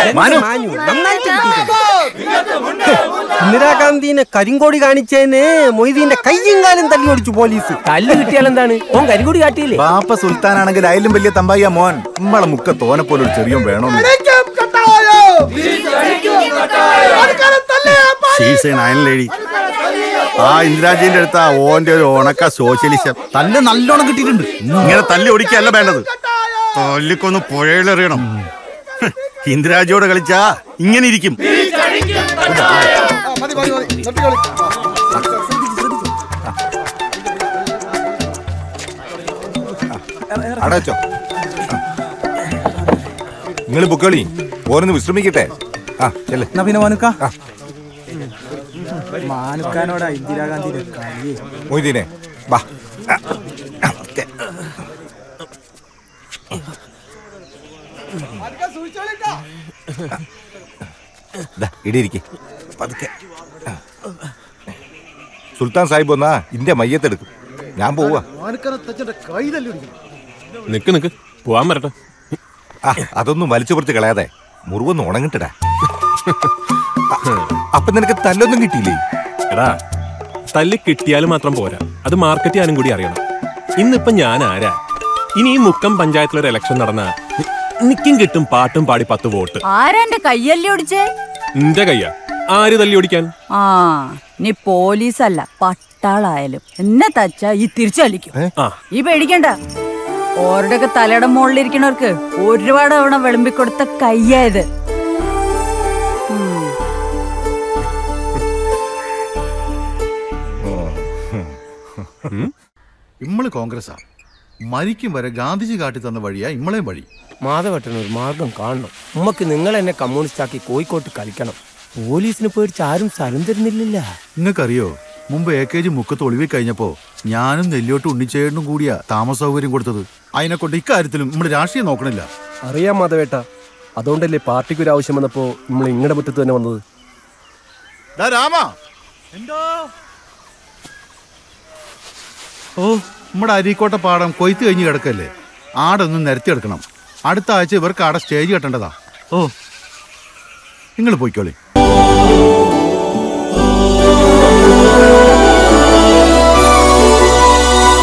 ഇന്ദിരാഗാന്ധിനെ കരിങ്കോടി കാണിച്ചതിന് മൊയ്തീന്റെ കയ്യും കാലും തല്ലി ഓടിച്ചു പോലീസ്. തല്ല് കിട്ടിയാൽ എന്താണ്? ഓൻ കരിങ്കോടി കാട്ടിയില്ലേ? ബാപ്പ സുൽത്താനാണെങ്കിൽ അതിലും വലിയ തമ്പായിയ മോൻ. നമ്മളെ മുക്ക തോനെ പോലൊരു ചെറിയ വേണോ? ആ ഇന്ദിരാജിന്റെ അടുത്ത ഓന്റെ ഒരു ഉണക്ക സോഷ്യലിസം തല്ല് നല്ലോണം കിട്ടിയിട്ടുണ്ട്. ഇങ്ങനെ തല്ലി ഒടിക്കല്ല വേണ്ടത്, തല്ലിക്കൊന്ന് പുഴയിലെറിയണം. ഇന്ദിരാജിയോട് കളിച്ചാ ഇങ്ങനെ ഇരിക്കും. അടച്ചോ, നിങ്ങൾ പൊക്കളി, ഓരോന്ന് വിശ്രമിക്കട്ടെ. ആ ചെല്ലേ. പിന്നെ മാനുക്ക, മാനുക്കാനോടാ ഇന്ദിരാഗാന്ധിയുടെ കളി. മൊയ്തീനെ വാ. ഇടിയിരിക്കെ പതുക്കെ. സുൽത്താൻ സാഹിബ് വന്നാ ഇന്ത്യ മയ്യത്തെടുക്കും. ഞാൻ പോവാ. നിക്ക് നിക്ക്, പോവാൻ വരട്ടെ. അതൊന്നും വലിച്ചു പറിച്ച് കളയാതെ മുറിവൊന്നും ഉണങ്ങിട്ടടാ. അപ്പൊ നിനക്ക് തല്ലൊന്നും കിട്ടിയില്ലേ? എടാ, തല്ല് കിട്ടിയാലും മാത്രം പോരാ, അത് മാർക്കറ്റ് ചെയ്യാനും കൂടി അറിയണം. ഇന്നിപ്പൊ ഞാൻ ആരാ? ഇനി ഈ മുക്കം പഞ്ചായത്തിലൊരു ഇലക്ഷൻ നടന്ന നിക്കും കിട്ടും പാട്ടും പാടി 10 വോട്ട്. ആരാ എന്റെ കയ്യല്ലി ഓടിച്ചേ? നിന്റെ കയ്യാ? ആര് തല്ലി ഓടിക്കാൻ? ആ, നീ പോലീസല്ല പട്ടാളായാലും എന്നെ തച്ചാ ഈ തിരിച്ചടിക്കും. ഈ പേടിക്കണ്ട, ഓരുടെയൊക്കെ തലയുടെ മുകളിലിരിക്കണവർക്ക് ഒരുപാട് തവണ വിളമ്പിക്കൊടുത്ത കയ്യായത്. ഇമ്മള് കോൺഗ്രസ്സാ. മരിക്കും വരെ ഗാന്ധിജി കാട്ടി തന്ന വഴിയാ ഇമ്മളെയും വഴി. മാധവട്ടന് ഒരു മാർഗം കാണണം. ഉമ്മക്ക് നിങ്ങൾ എന്നെ കമ്മ്യൂണിസ്റ്റ് ആക്കി കോഴിക്കോട്ട് കളിക്കണം. പോലീസിന് പേടിച്ച് ആരും സ്ഥലം തരുന്നില്ല. നിങ്ങൾക്കറിയോ, മുമ്പ് AKG മുക്കത്ത് ഒളിവിൽ കഴിഞ്ഞപ്പോ ഞാനും നെല്ലിയോട്ട് ഉണ്ണിച്ചേട്ടനും കൂടിയാ താമസ സൗകര്യം കൊടുത്തത്. അതിനെക്കൊണ്ട് ഇക്കാര്യത്തിലും നമ്മൾ രാഷ്ട്രീയം നോക്കണില്ല. അറിയാം മാധവേട്ട, അതുകൊണ്ടല്ലേ പാർട്ടിക്ക് ഒരു ആവശ്യം വന്നപ്പോ നമ്മൾ ഇങ്ങടെ മുറ്റത്ത് തന്നെ വന്നത്. ഓ, നമ്മുടെ അരീക്കോട്ട പാടം കൊയ്ത്ത് കഴിഞ്ഞ് കിടക്കല്ലേ, ആടൊന്നും നിരത്തിയെടുക്കണം. അടുത്ത ആഴ്ച ഇവർക്ക് ആടെ സ്റ്റേജ് കെട്ടേണ്ടതാ. ഓ, നിങ്ങൾ പോയിക്കോളി.